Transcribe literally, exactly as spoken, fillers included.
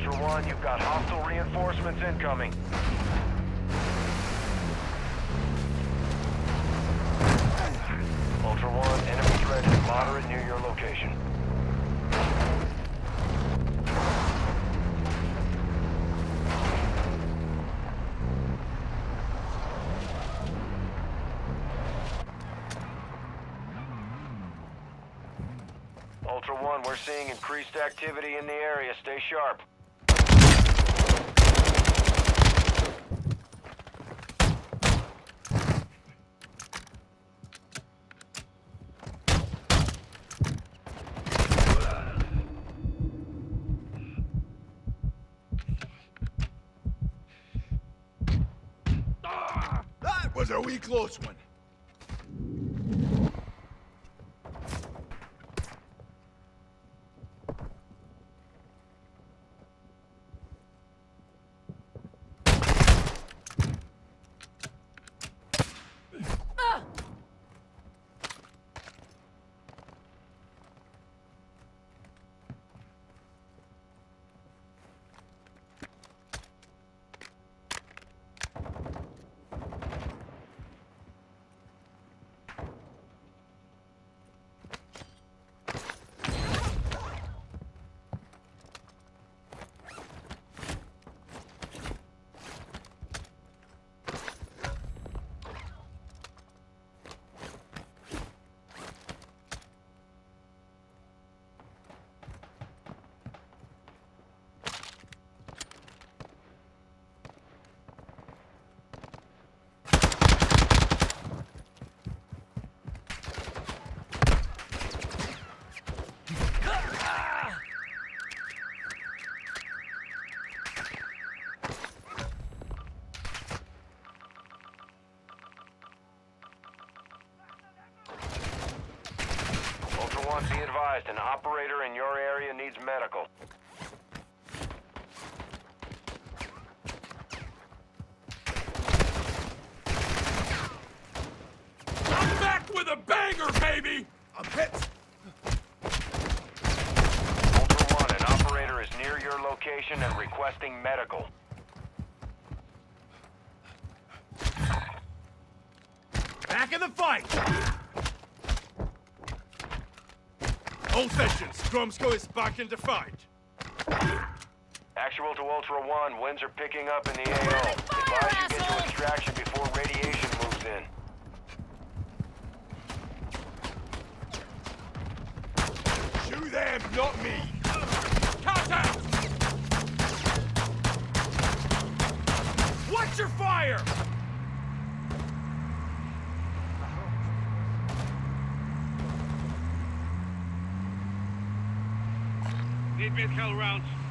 Ultra One, you've got hostile reinforcements incoming. Ultra One, enemy threat is moderate near your location. Ultra One, we're seeing increased activity in the area. Stay sharp. That was a wee close one. Be advised, an operator in your area needs medical. I'm back with a banger, baby! I'm hit! Ultra One, an operator is near your location and requesting medical. Back in the fight! All sessions, Gromsko is back in the fight. Actual to Ultra One, winds are picking up in the A O. Advise you get to extraction before radiation moves in. Shoot them, not me! Contact! Watch your fire! Need medical rounds.